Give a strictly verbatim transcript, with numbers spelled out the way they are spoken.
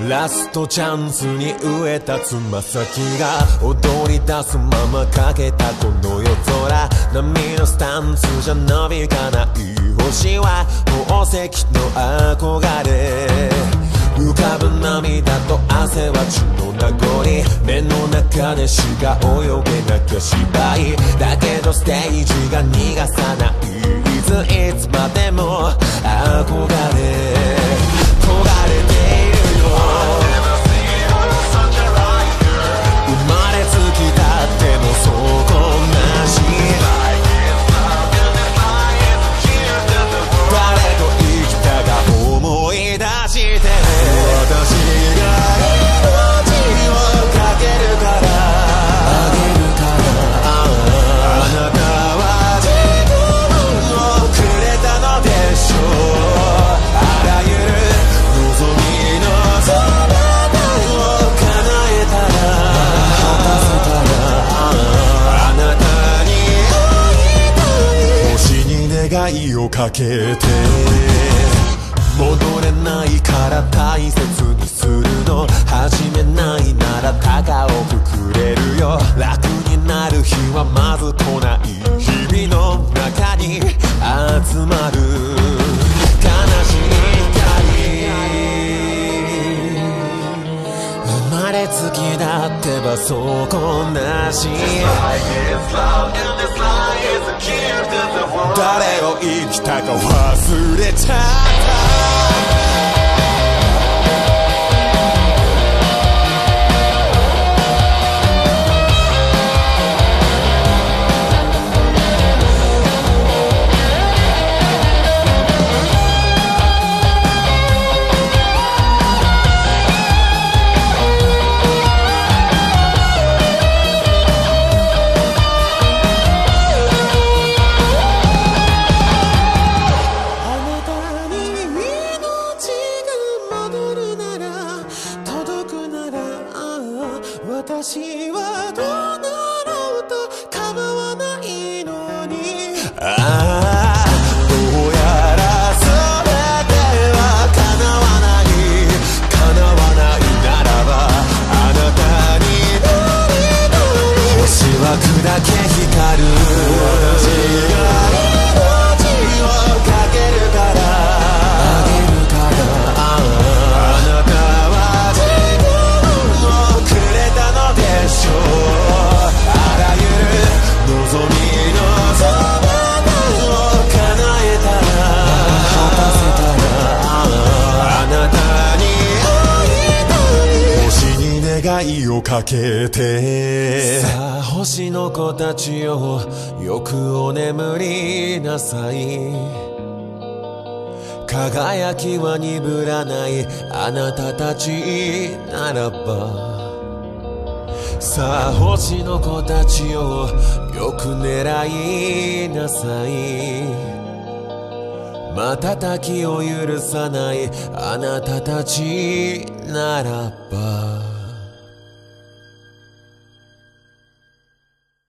ラストチャンスに植えたつま先が踊り出すままかけたこの夜空、波のスタンスじゃ伸びかない星は宝石の憧れ、浮かぶ涙と汗は血の名残、目の中でしか泳げなきゃ芝居だけどステージが逃がさない、いついつまでも憧れ焦がれているよ、生まれつきだってもそこなし、誰と生きたか思い出して私が命をかけるからあげるから、あなたは自分をくれたのでしょう、あらゆる望みのそばを叶えたら果たせたら、あなたに会いたい星に願いをかけて、戻れないから大切にするの、始めないなら高くくれるよ、楽になる日はまず来ない日々の中に集まる悲しい光、生まれつきだってばそこなし、誰を生きたか忘れちゃった。私はどうなろうと構わないのに、ああどうやら全ては叶わない、叶わないならばあなたにどりどり星は砕け光る、私が命をかけるからあげるから、あなたは自分をくれたのでしょう、あらゆる望みのそばを叶えたら果たせたら、あなたに会いたい星に願いをかけて、さあ星の子たちよよくお眠りなさい、輝きは鈍らないあなたたちならば、さあ星の子たちよよく狙いなさい、瞬きを許さないあなたたちならば。